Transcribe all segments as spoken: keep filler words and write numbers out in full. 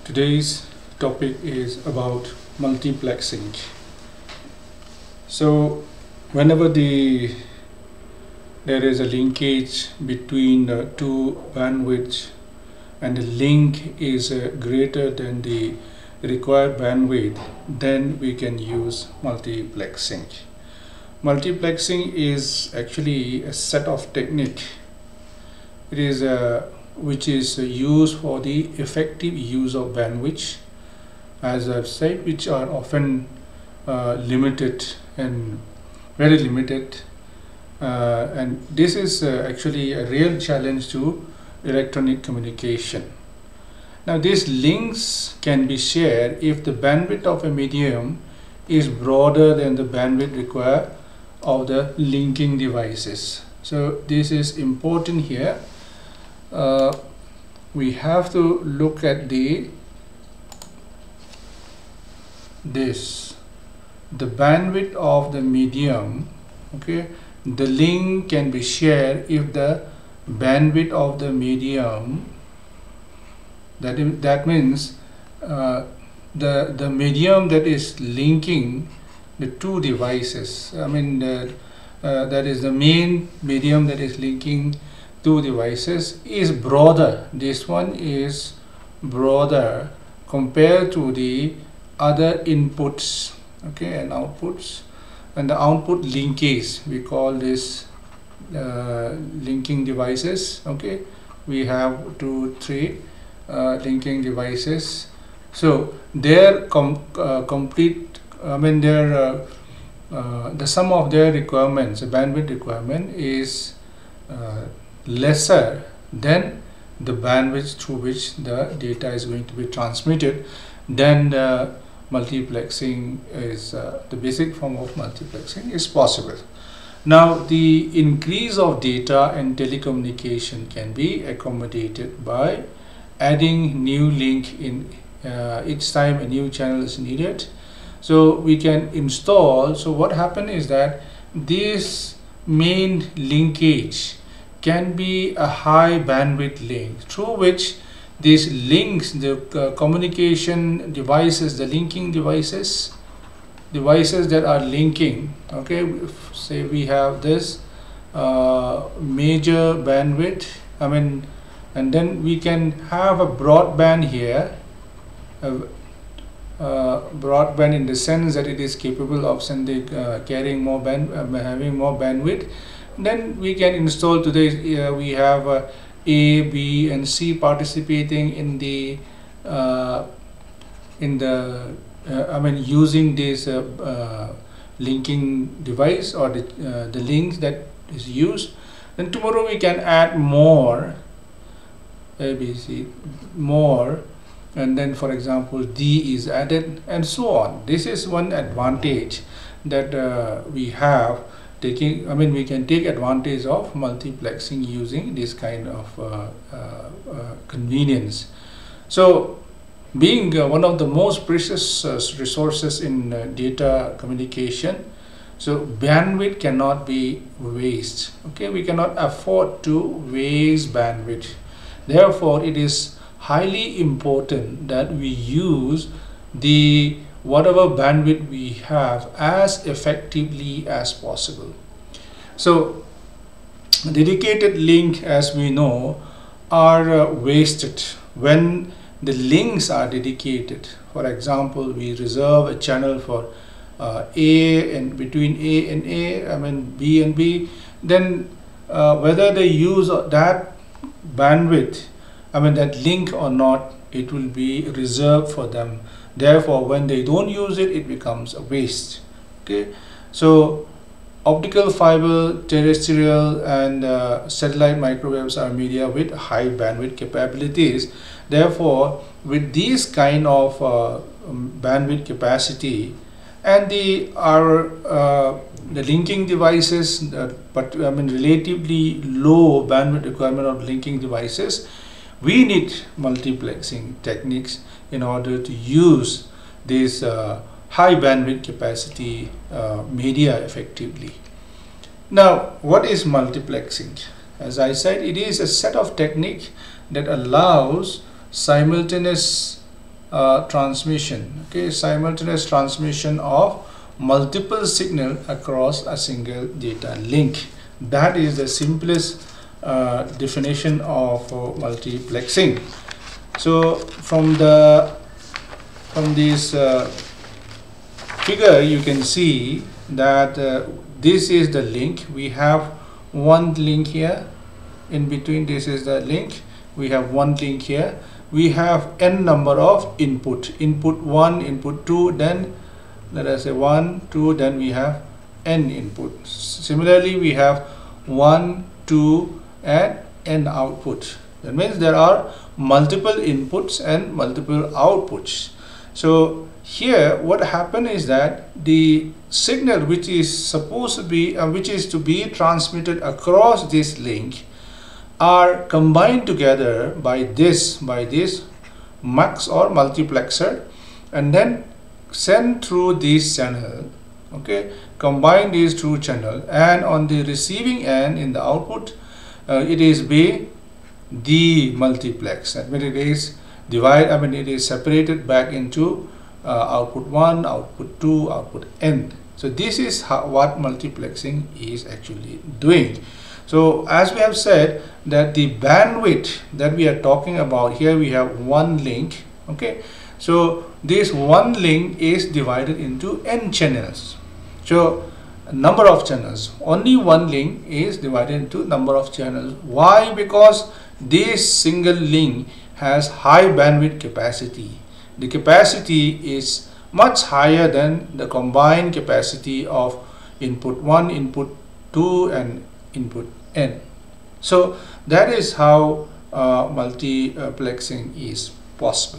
Today's topic is about multiplexing. So whenever the there is a linkage between the two bandwidths and the link is uh, greater than the required bandwidth, then we can use multiplexing. Multiplexing is actually a set of technique. It is a which is used for the effective use of bandwidth, as I've said, which are often uh, limited and very limited, uh, and this is uh, actually a real challenge to electronic communication. Now these links can be shared if the bandwidth of a medium is broader than the bandwidth required of the linking devices. So this is important here. Uh, we have to look at the this the bandwidth of the medium. Okay, the link can be shared if the bandwidth of the medium, that is, that means uh, the the medium that is linking the two devices, I mean the, uh, that is the main medium that is linking two devices is broader. This one is broader compared to the other inputs, okay, and outputs, and the output linkage, we call this uh, linking devices. Okay, we have two three uh, linking devices, so their com uh, complete I mean their uh, uh, the sum of their requirements, the bandwidth requirement, is uh, lesser than the bandwidth through which the data is going to be transmitted. Then the multiplexing is uh, the basic form of multiplexing is possible. Now the increase of data and telecommunication can be accommodated by adding new link in uh, each time a new channel is needed. So we can install, so what happened is that this main linkage can be a high bandwidth link through which these links, the uh, communication devices, the linking devices, devices that are linking, okay, if, say we have this uh, major bandwidth, I mean, and then we can have a broadband here, a, uh, broadband in the sense that it is capable of sending, uh, carrying more band, uh, having more bandwidth. Then we can install today, uh, we have uh, A, B and C participating in the uh, in the uh, I mean using this uh, uh, linking device or the, uh, the links that is used. Then tomorrow we can add more A, B, C, more, and then for example D is added and so on. This is one advantage that uh, we have. Taking, I mean, we can take advantage of multiplexing using this kind of uh, uh, uh, convenience. So, being uh, one of the most precious uh, resources in uh, data communication, so bandwidth cannot be wasted. Okay, we cannot afford to waste bandwidth. Therefore, it is highly important that we use the whatever bandwidth we have as effectively as possible. So dedicated link, as we know, are uh, wasted when the links are dedicated. For example, we reserve a channel for uh, A and between A and A, I mean B and B, then uh, whether they use that bandwidth, I mean that link or not, it will be reserved for them. Therefore, when they don't use it, it becomes a waste. Okay, so optical fiber, terrestrial and uh, satellite microwaves are media with high bandwidth capabilities. Therefore, with these kind of uh, um, bandwidth capacity and the our uh, the linking devices, uh, but I mean relatively low bandwidth requirement of linking devices, we need multiplexing techniques in order to use this uh, high bandwidth capacity uh, media effectively. Now, what is multiplexing? As I said, it is a set of technique that allows simultaneous uh, transmission, okay, simultaneous transmission of multiple signal across a single data link. That is the simplest uh, definition of uh, multiplexing. So from the from this uh, figure you can see that uh, this is the link. We have one link here, in between this is the link, we have one link here, we have n number of input, input one, input two, then let us say one, two, then we have n input. Similarly we have one, two and n output. That means there are multiple inputs and multiple outputs. So here what happened is that the signal which is supposed to be uh, which is to be transmitted across this link are combined together by this by this mux or multiplexer, and then sent through this channel, okay, combine these two channel, and on the receiving end in the output uh, it is be demultiplex. That means it is divide I mean it is separated back into uh, output one, output two, output n. So this is how, what multiplexing is actually doing. So as we have said that the bandwidth that we are talking about here, we have one link, okay, so this one link is divided into n channels. So number of channels, only one link is divided into number of channels. Why? Because this single link has high bandwidth capacity. The capacity is much higher than the combined capacity of input one, input two and input n. So that is how uh, multiplexing is possible.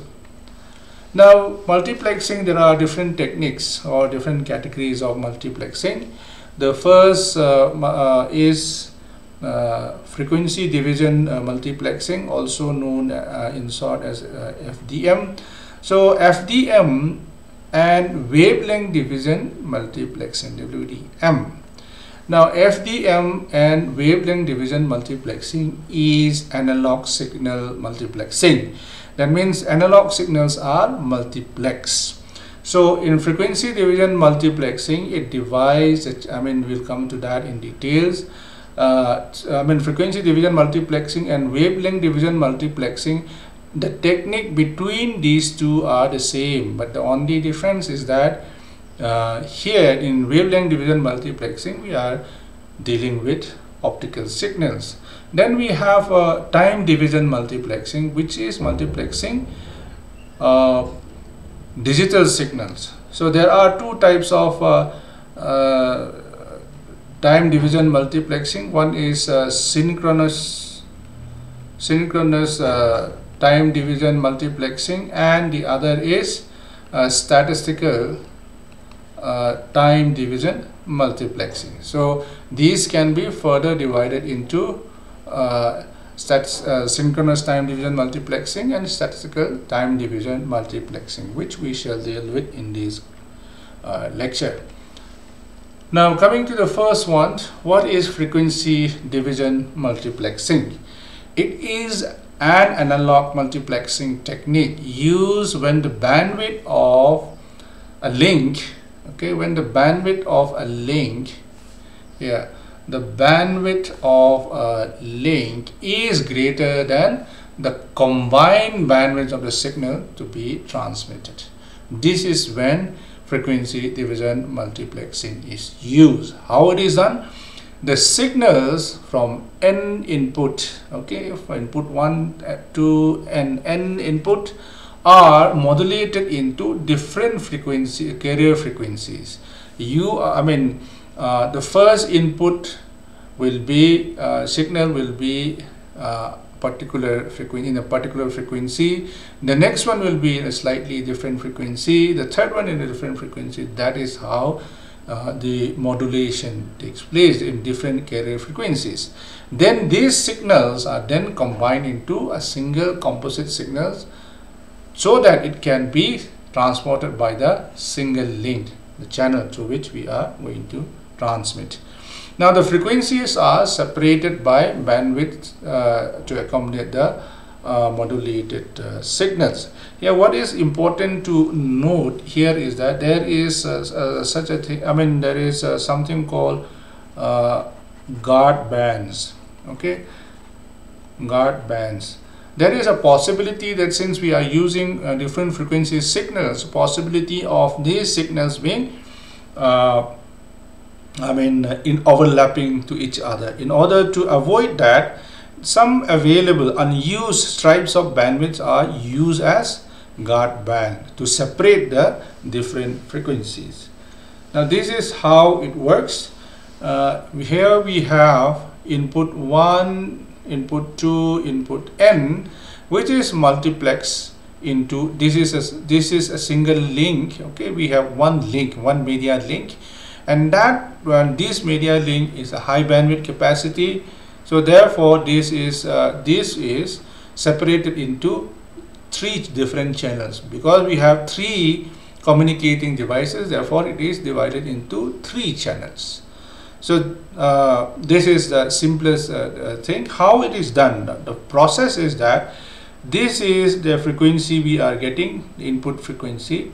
Now multiplexing, there are different techniques or different categories of multiplexing. The first uh, uh, is uh, frequency division uh, multiplexing, also known uh, in short as uh, F D M. So F D M and wavelength division multiplexing, W D M. Now F D M and wavelength division multiplexing is analog signal multiplexing. That means analog signals are multiplex. So in frequency division multiplexing, it divides, I mean we'll come to that in details. Uh, I mean frequency division multiplexing and wavelength division multiplexing, the technique between these two are the same, but the only difference is that uh, here in wavelength division multiplexing we are dealing with optical signals. Then we have uh, time division multiplexing, which is multiplexing uh, digital signals. So there are two types of uh, uh, time division multiplexing. One is uh, synchronous synchronous uh, time division multiplexing, and the other is uh, statistical uh, time division multiplexing. So these can be further divided into uh, stats, uh, synchronous time division multiplexing and statistical time division multiplexing, which we shall deal with in this uh, lecture. Now coming to the first one, what is frequency division multiplexing? It is an analog multiplexing technique used when the bandwidth of a link, okay, when the bandwidth of a link, yeah, the bandwidth of a link is greater than the combined bandwidth of the signal to be transmitted. This is when frequency division multiplexing is used. How it is done? The signals from n input, okay, for input one, two and n input are modulated into different frequency carrier frequencies. You, I mean, uh, the first input will be uh, signal will be uh, particular frequency in a particular frequency. The next one will be in a slightly different frequency. The third one in a different frequency. That is how uh, the modulation takes place in different carrier frequencies. Then these signals are then combined into a single composite signals, so that it can be transported by the single link, the channel through which we are going to transmit. Now the frequencies are separated by bandwidth uh, to accommodate the uh, modulated uh, signals. Here, what is important to note here is that there is uh, uh, such a thing. I mean, there is uh, something called uh, guard bands. Okay, guard bands. There is a possibility that since we are using uh, different frequency signals, possibility of these signals being uh, I mean uh, in overlapping to each other. In order to avoid that, some available unused stripes of bandwidth are used as guard band to separate the different frequencies. Now this is how it works. Uh, here we have input one, input two, input n, which is multiplex into, this is a, this is a single link. Okay, we have one link, one media link, and that when this media link is a high bandwidth capacity. So therefore this is uh, this is separated into three different channels, because we have three communicating devices. Therefore it is divided into three channels. So uh, this is the simplest uh, thing. How it is done, the process is that this is the frequency we are getting, the input frequency,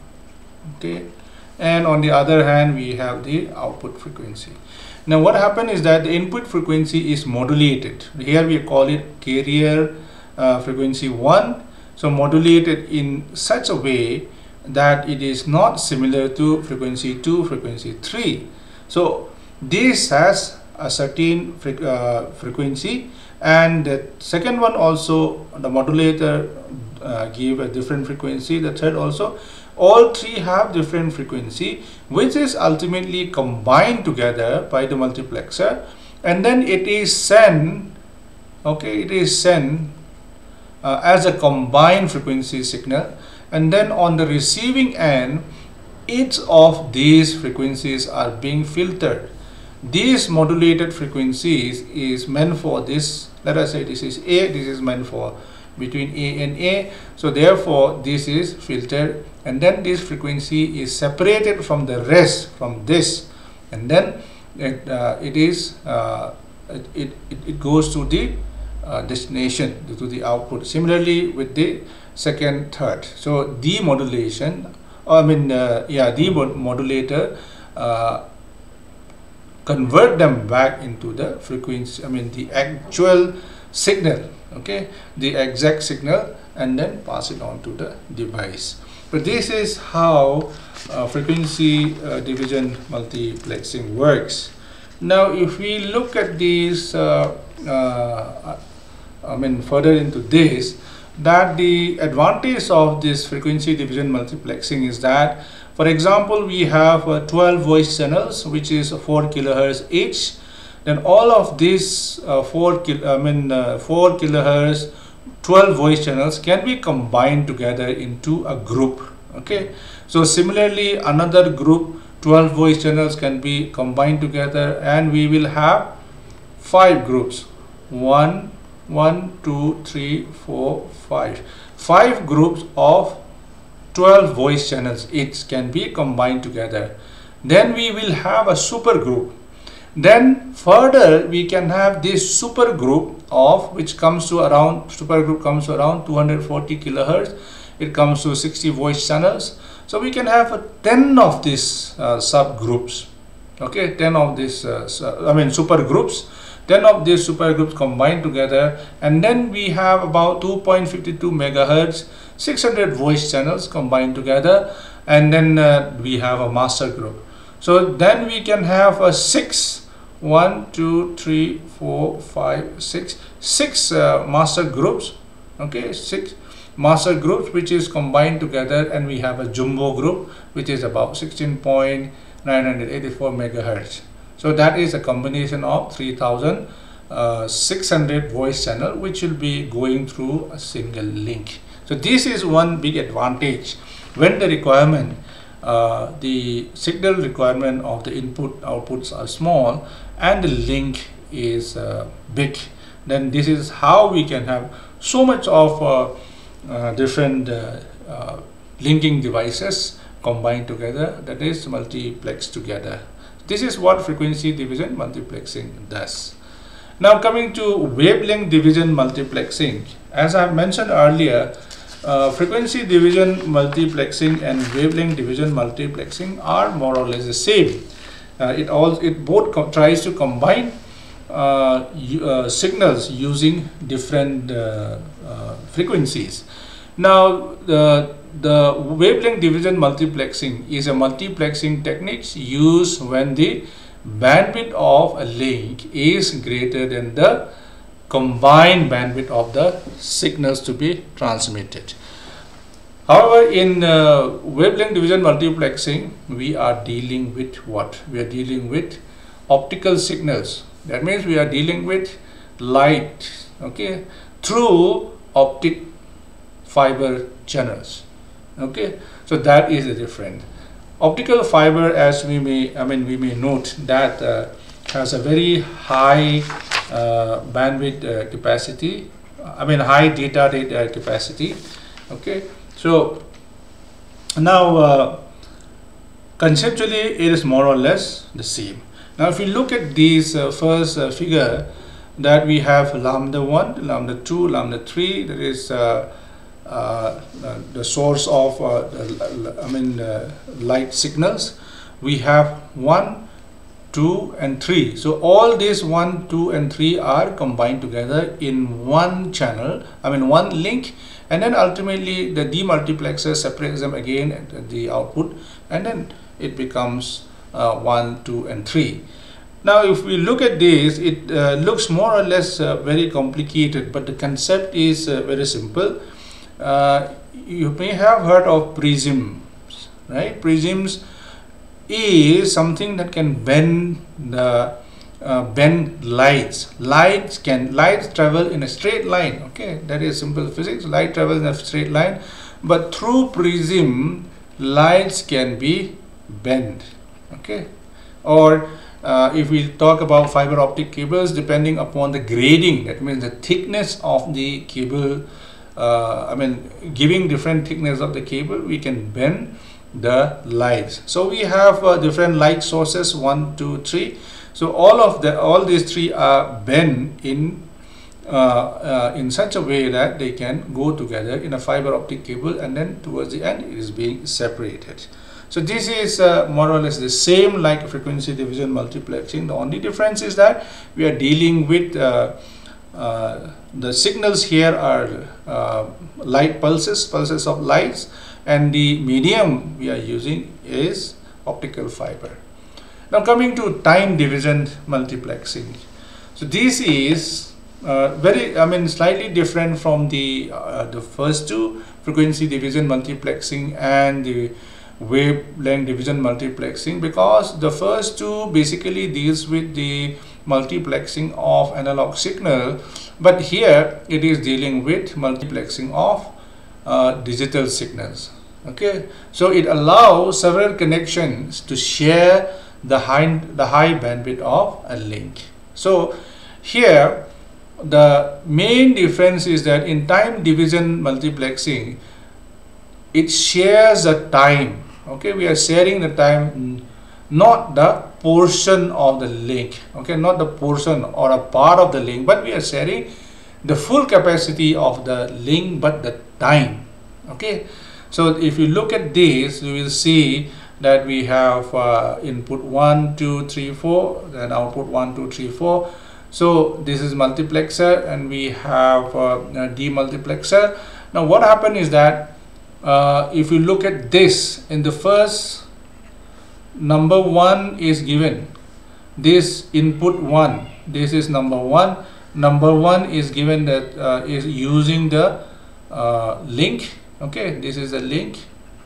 okay, and on the other hand we have the output frequency. Now what happened is that the input frequency is modulated. Here we call it carrier uh, frequency one. So modulated in such a way that it is not similar to frequency two, frequency three. So this has a certain fre uh, frequency, and the second one also, the modulator uh, give a different frequency, the third also. All three have different frequency, which is ultimately combined together by the multiplexer, and then it is sent, okay, it is sent uh, as a combined frequency signal, and then on the receiving end, each of these frequencies are being filtered. These modulated frequencies is meant for this, let us say this is A, this is meant for between A and A. So therefore this is filtered, and then this frequency is separated from the rest, from this, and then it, uh, it is uh, it, it, it goes to the uh, destination, to the output. Similarly with the second, third. So demodulation, I mean uh, yeah, demodulator uh, convert them back into the frequency, I mean the actual signal, okay, the exact signal, and then pass it on to the device. But this is how uh, frequency uh, division multiplexing works. Now if we look at these uh, uh, I mean further into this, that the advantage of this frequency division multiplexing is that, for example, we have uh, twelve voice channels, which is four kilohertz each. Then all of these uh, four, I mean uh, four kilohertz, twelve voice channels can be combined together into a group. Okay. So similarly, another group, twelve voice channels can be combined together, and we will have five groups. One, one, two, three, four, five. Five groups of twelve voice channels each can be combined together. Then we will have a super group. Then further we can have this super group of, which comes to around, super group comes to around two hundred forty kilohertz. It comes to sixty voice channels. So we can have a ten of these uh, subgroups. Okay, ten of these uh, I mean super groups. ten of these super groups combined together, and then we have about two point five two megahertz, six hundred voice channels combined together, and then uh, we have a master group. So then we can have a six, one, two, three, four, five, six, six uh, master groups. Okay, six master groups which is combined together, and we have a jumbo group which is about sixteen point nine eight four megahertz. So that is a combination of three thousand six hundred voice channel, which will be going through a single link. So this is one big advantage when the requirement, uh, the signal requirement of the input outputs are small and the link is uh, big. Then this is how we can have so much of uh, uh, different uh, uh, linking devices combined together, that is multiplexed together. This is what frequency division multiplexing does. Now coming to wavelength division multiplexing. as I mentioned earlier, uh, frequency division multiplexing and wavelength division multiplexing are more or less the same. Uh, it all it both tries to combine uh, uh, signals using different uh, uh, frequencies. Now the the wavelength division multiplexing is a multiplexing technique used when the bandwidth of a link is greater than the combined bandwidth of the signals to be transmitted. However, in uh, wavelength division multiplexing, we are dealing with what? We are dealing with optical signals. That means we are dealing with light, okay, through optic fiber channels. Okay, so that is the difference. Optical fiber, as we may, I mean, we may note that uh, has a very high uh, bandwidth uh, capacity. I mean, high data rate uh, capacity. Okay, so now uh, conceptually it is more or less the same. Now, if we look at these uh, first uh, figure, that we have lambda one, lambda two, lambda three. That is uh, Uh, uh, the source of uh, I mean uh, light signals. We have one, two and three. So all these one, two and three are combined together in one channel, I mean one link, and then ultimately the demultiplexer separates them again at the output, and then it becomes uh, one, two and three. Now if we look at this, it uh, looks more or less uh, very complicated, but the concept is uh, very simple. Uh, you may have heard of prisms, right? Prisms is something that can bend the uh, bend lights. Lights can lights travel in a straight line. Okay, that is simple physics. Light travels in a straight line, but through prism, lights can be bent. Okay, or uh, if we talk about fiber optic cables, depending upon the grading, that means the thickness of the cable. Uh, I mean, giving different thickness of the cable, we can bend the lights. So we have uh, different light sources, one, two, three. So all of the all these three are bent in uh, uh, in such a way that they can go together in a fiber optic cable, and then towards the end it is being separated. So this is uh, more or less the same like frequency division multiplexing. The only difference is that we are dealing with uh, uh, the signals here are uh, light pulses, pulses of lights, and the medium we are using is optical fiber. Now coming to time division multiplexing. So this is uh, very, I mean, slightly different from the uh, the first two, frequency division multiplexing and the wavelength division multiplexing, because the first two basically deals with the multiplexing of analog signal, but here it is dealing with multiplexing of uh, digital signals. Okay, so it allows several connections to share the high the high bandwidth of a link. So here the main difference is that in time division multiplexing, it shares the time. Okay, we are sharing the time, not the portion of the link. Okay, not the portion or a part of the link, but we are sharing the full capacity of the link, but the time. Okay, so if you look at this, you will see that we have uh, input one, two, three, four, then output one, two, three, four. So this is multiplexer, and we have uh, a demultiplexer. Now what happened is that uh, if you look at this, in the first, number one is given, this input one, this is number one, number one is given that uh, is using the uh, link. Okay, this is the link,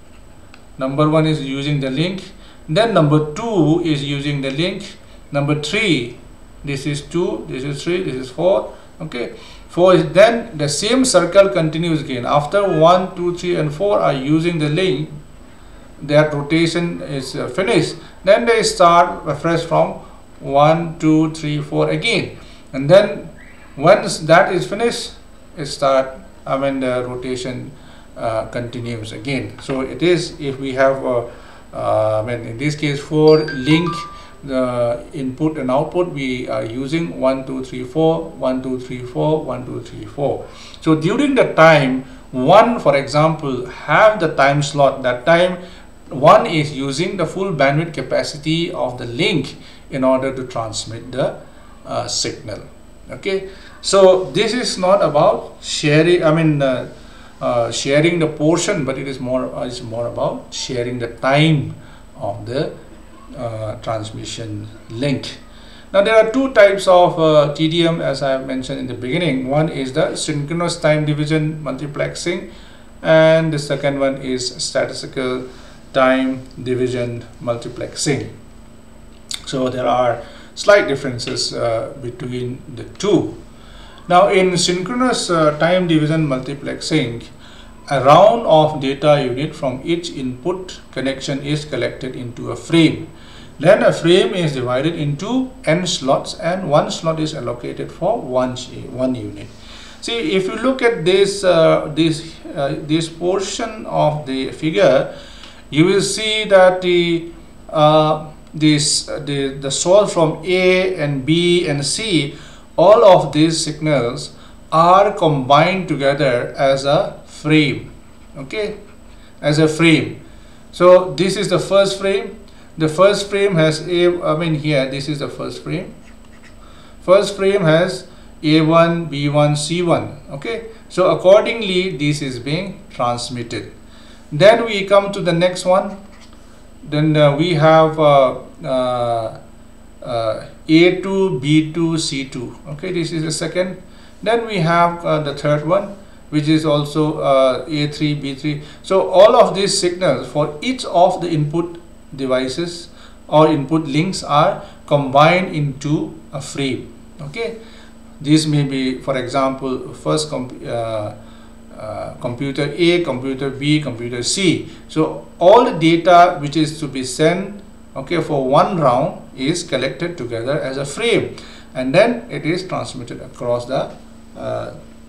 number one is using the link, then number two is using the link, number three, this is two, this is three, this is four. Okay, four is, then the same circle continues again. After one, two, three and four are using the link, their rotation is uh, finished, then they start afresh from one, two, three, four again, and then once that is finished, it start, I mean the rotation uh, continues again. So it is, if we have uh, uh, I mean in this case four link the input and output, we are using one two three four, one two three four, one two three four. So during the time one, for example, have the time slot, that time one is using the full bandwidth capacity of the link in order to transmit the uh, signal. Okay, so this is not about sharing, I mean uh, uh, sharing the portion, but it is more uh, it's more about sharing the time of the uh, transmission link. Now there are two types of uh, T D M, as I have mentioned in the beginning. One is the synchronous time division multiplexing, and the second one is statistical time division multiplexing. So there are slight differences uh, between the two. Now in synchronous uh, time division multiplexing, a round of data unit from each input connection is collected into a frame. Then a frame is divided into n slots, and one slot is allocated for one one unit. See, if you look at this uh, this uh, this portion of the figure, you will see that the uh, this uh, the the source from A and B and C, all of these signals are combined together as a frame. Okay, as a frame. So this is the first frame. The first frame has A, I mean here this is the first frame. First frame has A one, B one, C one. Okay, so accordingly this is being transmitted. Then we come to the next one. Then uh, we have uh, uh, uh, A two, B two, C two. Okay, this is the second. Then we have uh, the third one, which is also uh, A three, B three. So all of these signals for each of the input devices or input links are combined into a frame. Okay, this may be, for example, first comp uh, uh, computer A, computer B, computer C. So all the data which is to be sent, okay, for one round is collected together as a frame, and then it is transmitted across the uh,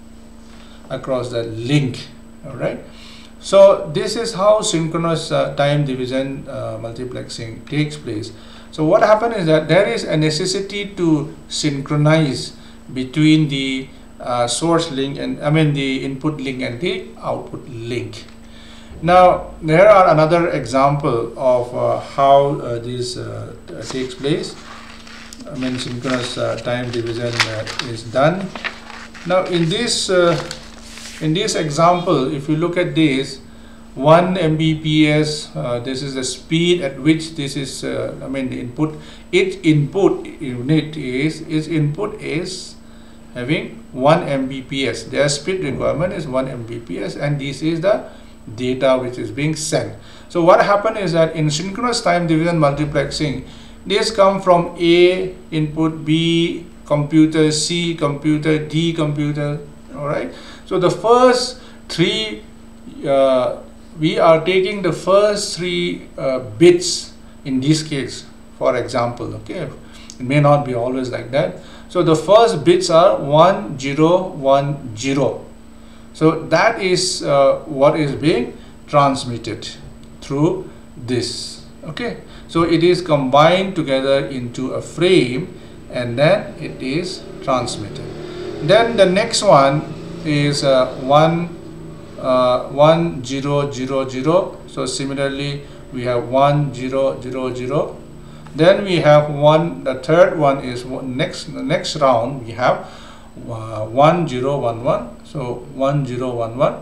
across the link. All right. So this is how synchronous uh, time division uh, multiplexing takes place. So what happens is that there is a necessity to synchronize between the uh, source link and I mean the input link and the output link. Now there are another example of uh, how uh, this uh, takes place. I mean synchronous uh, time division uh, is done. Now in this uh, in this example, if you look at this, one M B P S, uh, this is the speed at which this is, uh, I mean the input, each input unit is, its input is having one M B P S. Their speed requirement is one M B P S, and this is the data which is being sent. So what happened is that in synchronous time division multiplexing, this come from A input, B computer, C computer, D computer. All right. So the first three, uh, we are taking the first three uh, bits in this case, for example. Okay, it may not be always like that. So the first bits are one zero one zero. So that is uh, what is being transmitted through this. Okay, so it is combined together into a frame, and then it is transmitted. Then the next one is uh, one uh, one zero zero zero. So similarly we have one zero zero zero. Then we have one. The third one is one, next the next round we have uh, one zero one one. So one zero one one.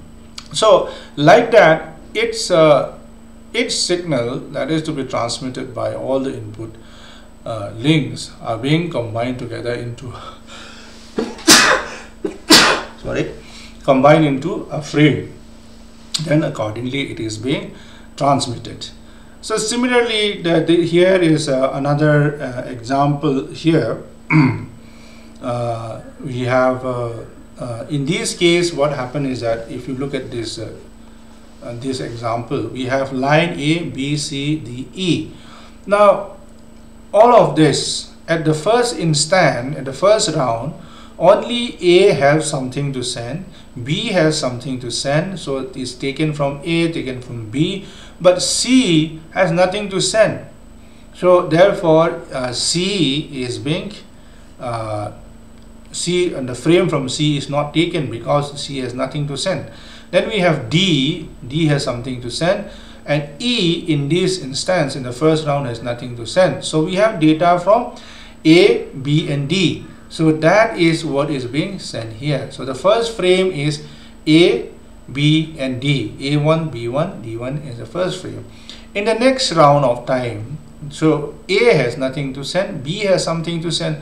So like that, it's uh, each signal that is to be transmitted by all the input uh, links are being combined together into sorry, combined into a frame. Then accordingly it is being transmitted. So similarly, the, the, here is uh, another uh, example here. uh, we have uh, uh, in this case, what happened is that if you look at this uh, uh, this example, we have line A, B, C, D, E. Now all of this at the first instant, at the first round, only A has something to send, B has something to send, so it is taken from A, taken from B, but C has nothing to send. So therefore uh, C is being uh, C, and the frame from C is not taken because C has nothing to send. Then we have D, D has something to send, and E in this instance in the first round has nothing to send. So we have data from A, B and D. So that is what is being sent here. So the first frame is A, B and D. A one, B one, D one is the first frame. In the next round of time, so A has nothing to send, B has something to send,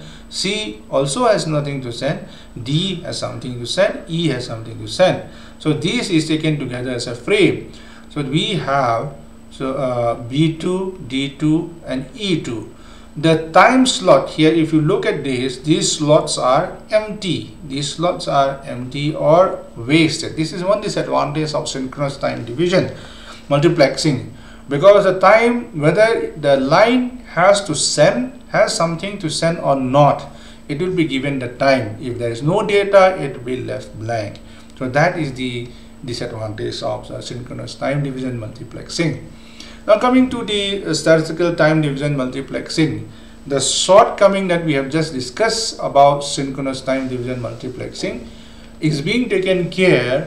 C also has nothing to send, D has something to send, E has something to send. So this is taken together as a frame. So we have so uh, B two, D two and E two. The time slot here, if you look at this, these slots are empty. These slots are empty or wasted. This is one disadvantage of synchronous time division multiplexing, because the time, whether the line has to send, has something to send or not, it will be given the time. If there is no data, it will be left blank. So that is the disadvantage of uh, synchronous time division multiplexing. Now coming to the uh, statistical time division multiplexing, the shortcoming that we have just discussed about synchronous time division multiplexing is being taken care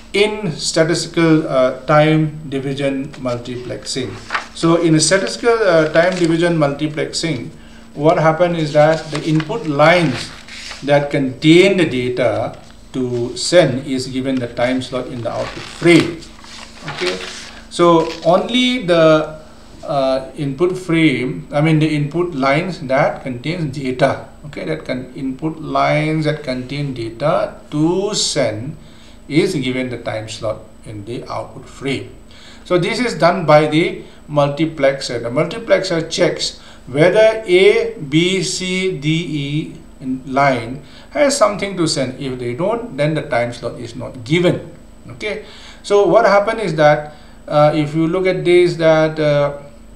in statistical uh, time division multiplexing. So in statistical uh, time division multiplexing, what happened is that the input lines that contain the data to send is given the time slot in the output frame. Okay, so only the uh, input frame, I mean the input lines that contains data, okay, that can input lines that contain data to send is given the time slot in the output frame. So this is done by the multiplexer. The multiplexer checks whether A, B, C, D, E in line has something to send. If they don't, then the time slot is not given. Okay, so what happened is that uh, if you look at this, that uh,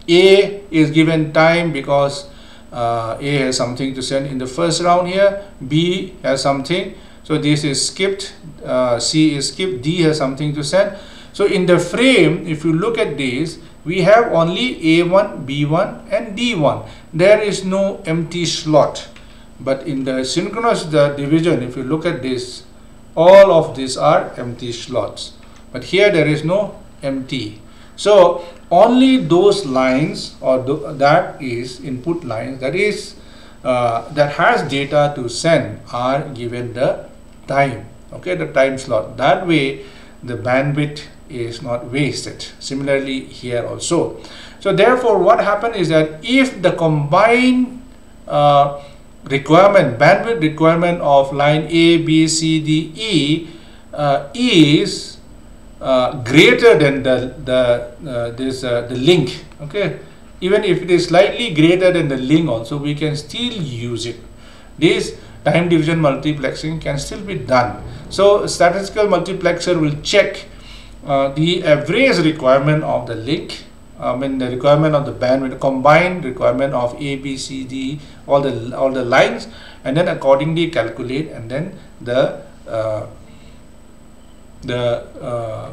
A is given time because uh, A has something to send in the first round here, B has something, so this is skipped, uh, C is skipped, D has something to send. So in the frame, if you look at this, we have only A one, B one and D one. There is no empty slot. But in the synchronous the division, if you look at this, all of these are empty slots. But here there is no empty. So only those lines, or th that is input lines, that is uh, that has data to send, are given the time. Okay, the time slot. That way the bandwidth is not wasted. Similarly here also. So therefore what happened is that if the combined uh, requirement, bandwidth requirement of line A, B, C, D, E uh, is uh, greater than the the uh, this uh, the link. Okay, even if it is slightly greater than the link, also we can still use it. This time division multiplexing can still be done. So statistical multiplexer will check uh, the average requirement of the link. I mean the requirement of the bandwidth, combined requirement of A, B, C, D, all the all the lines, and then accordingly calculate, and then the uh, the uh,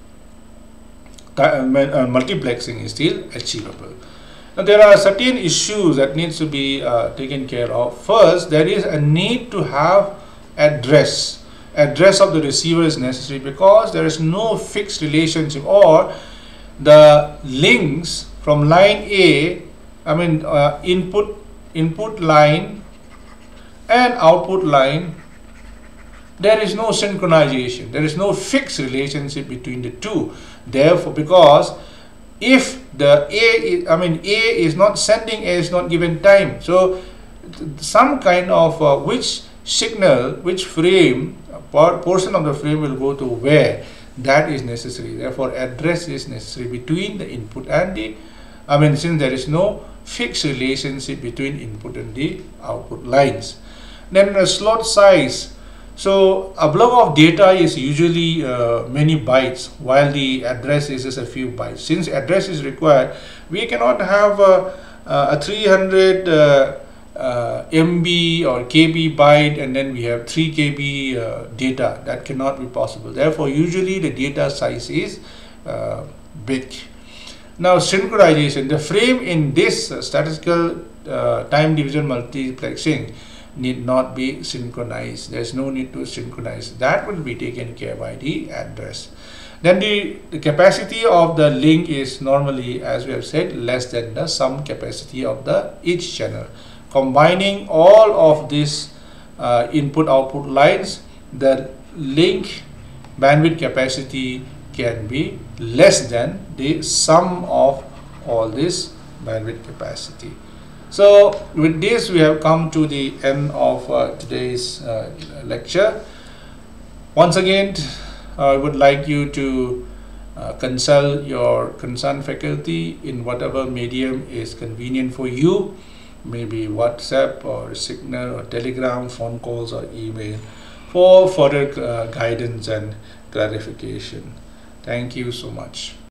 uh, multiplexing is still achievable. Now there are certain issues that needs to be uh, taken care of. First, there is a need to have address. Address of the receiver is necessary because there is no fixed relationship, or the links from line A, I mean uh, input input line and output line, there is no synchronization, there is no fixed relationship between the two. Therefore, because if the A is, I mean A is not sending, A is not given time, so some kind of uh, which signal, which frame, portion of the frame will go to where, that is necessary. Therefore address is necessary between the input and the, I mean since there is no fixed relationship between input and the output lines. Then the slot size. So a block of data is usually uh, many bytes, while the address is just a few bytes. Since address is required, we cannot have a, a three hundred uh, uh, M B or K B byte and then we have three K B uh, data. That cannot be possible. Therefore usually the data size is uh, big. Now synchronization, the frame in this uh, statistical uh, time division multiplexing need not be synchronized. There is no need to synchronize. That will be taken care by the address. Then the, the capacity of the link is normally, as we have said, less than the sum capacity of the each channel. Combining all of these uh, input output lines, the link bandwidth capacity can be less than the sum of all this bandwidth capacity. So with this we have come to the end of uh, today's uh, lecture. Once again, I would like you to uh, consult your concerned faculty in whatever medium is convenient for you, maybe WhatsApp or Signal or Telegram, phone calls or email, for further uh, guidance and clarification. Thank you so much.